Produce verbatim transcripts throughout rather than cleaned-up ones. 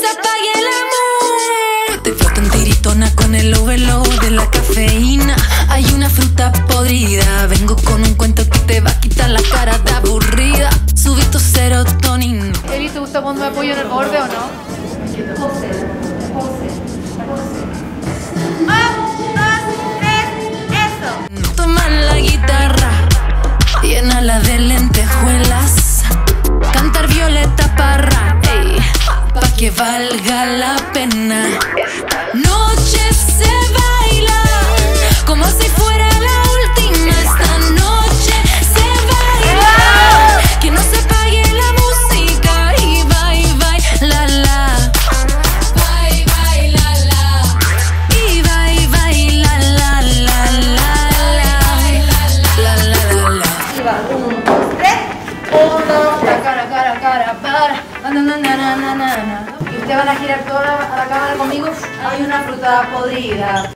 apague el amor. Te flotan tiritona con el overload de la cafeína. Hay una fruta podrida, vengo con un cuento que te va a quitar la cara de aburrida. Subí tu serotonina. Eli, ¿te gusta cuando me apoyo en el borde o no? Pose, pose, pose. Un, dos, tres, eso. Toma la guitarra, llénala de lentejuelas. Cantar Violeta Parra, ey, pa' que valga la pena. Noche se baila como si fuera la última. Esta noche se baila, que no se apague la música. Y bye, bye, la, la. Bye, bye, la, la. Y bye, bye, la, la, la, la, la. La, la, la, la. Y va, un, dos, tres. Uno, Cara, cara, cara, cara, para. Na, na, na, na, na, na, na. Y ustedes van a girar toda la, a la cámara conmigo. Hay una fruta podrida.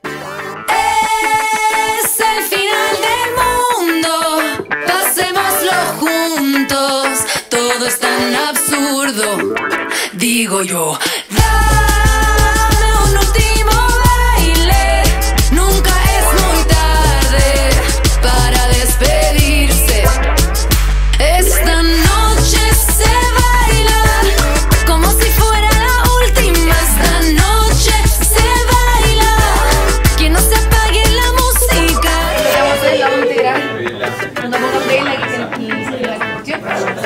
Es el final del mundo, pasémoslo juntos. Todo es tan absurdo, digo yo. Dame un último baile, nunca es muy tarde para despedirse. Esta noche se baila como si fuera la última. Esta noche se baila, que no se apague la música. Vamos a hacer la integral. Cuando pongan vela y, y, y la cuestión.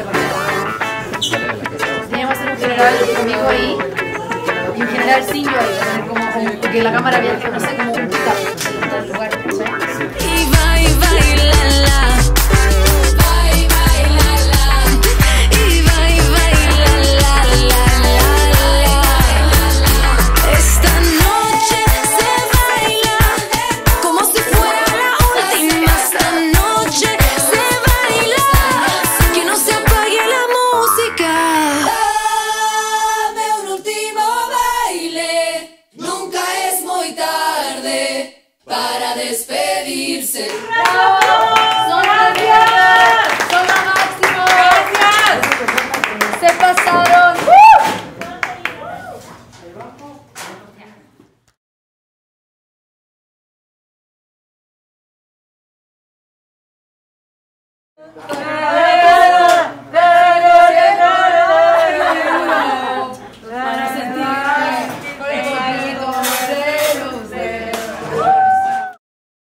Teníamos que hacer un general conmigo ahí y un general sin yo ahí. Como, como, porque la cámara viaja, no sé, como un pick-up del lugar, ¿sabes? Y bye, bye, la, la. Bye, bye, la, la. Y bye, bye, la, la, la, la, la. Esta noche se baila como si fuera la última. Esta noche se baila, que no se apague la música. Dame un último baile, nunca es muy tarde para despedirse. ¡Son gracias! ¡Son lo máximo! ¡Gracias! ¡Se pasaron! ¡Uh!